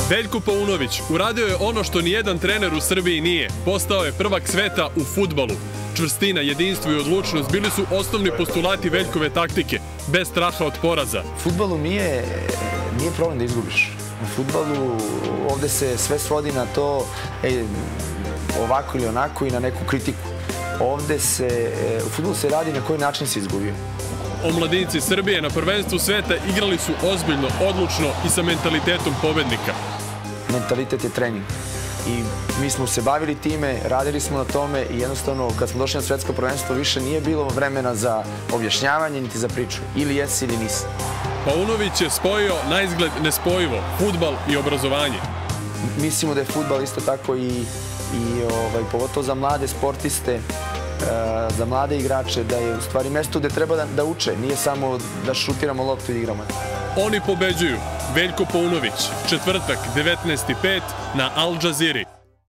Veljko Paunović uradio je ono što nijedan trener u Srbiji nije. Postao je prvak sveta u fudbalu. Čvrstina, jedinstvo i odlučnost bili su osnovni postulati Veljkove taktike, bez straha od poraza. U fudbalu nije problem da izgubiš. U fudbalu ovde se sve svodi na to ovako ili onako i na neku kritiku. U fudbalu se radi na koji način se izgubio. Omladinci Srbije na prvenstvu sveta igrali su ozbiljno, odlučno i sa mentalitetom pobednika. Mentalitet je trening. I mi smo se bavili time, radili smo na tome i jednostavno kad smo došli na svetsko prvenstvo više nije bilo vremena za objašnjavanje niti za priču. Ili jesi ili nisi. Paunović je spojio naizgled nespojivo, fudbal i obrazovanje. Mislimo da je fudbal isto tako i pogotovo za mlade sportiste, za mlade igrače, da je u stvari mesto gde treba da uče, nije samo da šutiramo loptu i igramo. Oni pobeđuju. Veljko Paunović, četvrtak, 19.05 na Al Jazeera.